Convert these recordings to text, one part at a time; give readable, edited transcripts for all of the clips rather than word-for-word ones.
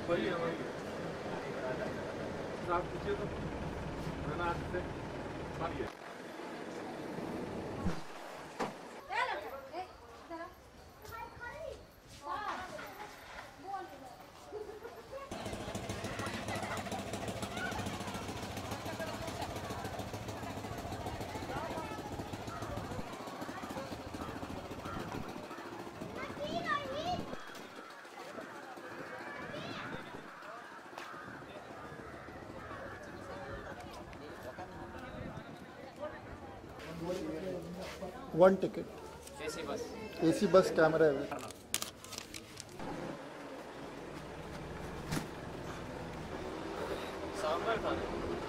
वही है वही आप पूछिए तो मैंने आज से मारिए One ticket. AC bus. AC bus camera है. सांबर था.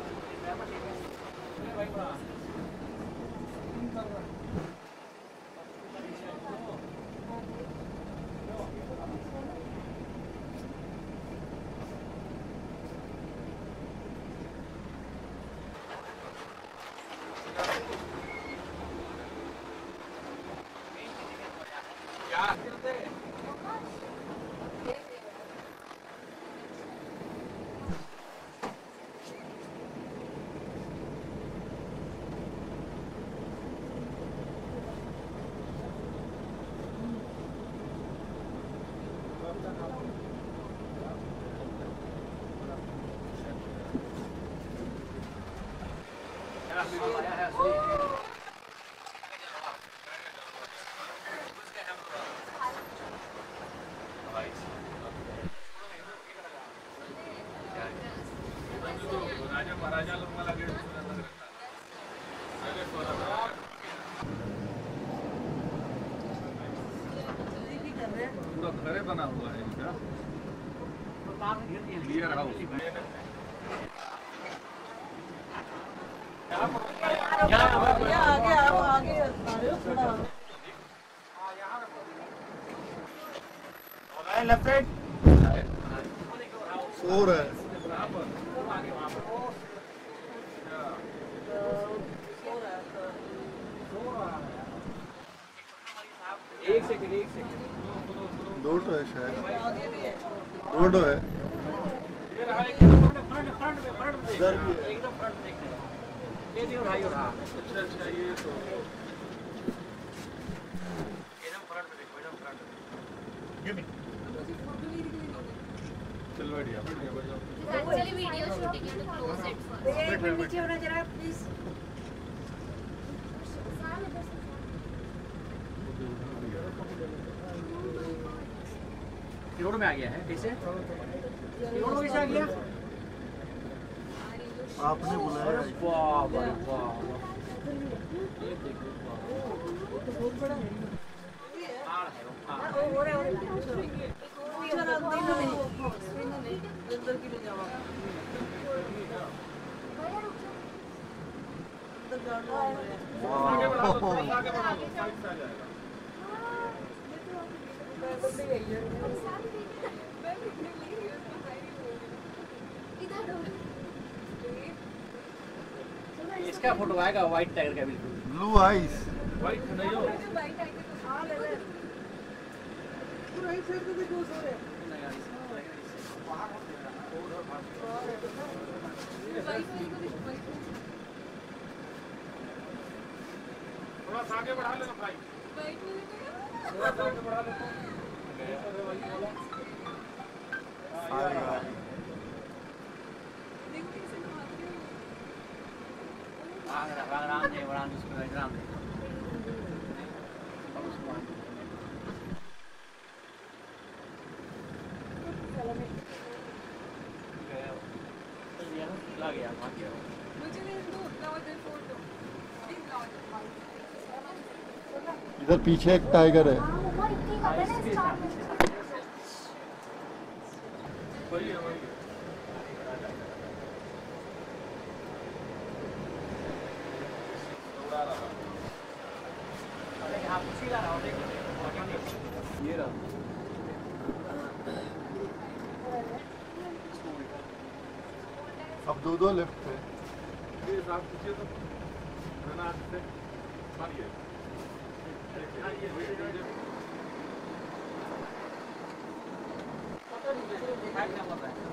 पूरा घरे बना हुआ है इनका क्लियर हाउस लेफ्ट राइट सो रहा है एक सेकंड दो तो है शायद दो तो है इधर भी है एकदम फ्रंट देखते हैं ये नहीं उठाइए अच्छा ये तो एकदम फ्रंट में देखो एकदम फ्रंट में चल बढ़िया Actually, video shooting you to close it first. एक मिनट नीचे होना जरा प्लीज. रोड में आ गया है कैसे रोड में कैसे आ गया आपने बुलाया वाह भाई वाह ये देखो बहुत बड़ा है. पहाड़ है वो पहाड़ हो रहा है चलो नहीं अंदर की ले जाओ अंदर गार्ड आगे बढ़ा दो साइड से आ जाएगा इसका फोटो आएगा व्हाइट टाइगर का बिल्कुल ब्लू आइज वाइट नहीं हो राइट साइड पे देखो सो रहे थोड़ा सा आगे बढ़ा लेना भाई थोड़ा सा आगे बढ़ा लेना इधर पीछे एक टाइगर है वही है वही ये रहा अब दो लेफ्ट पे ये आप पूछिए तो मैंने आज से मारिए क्या कर रहा है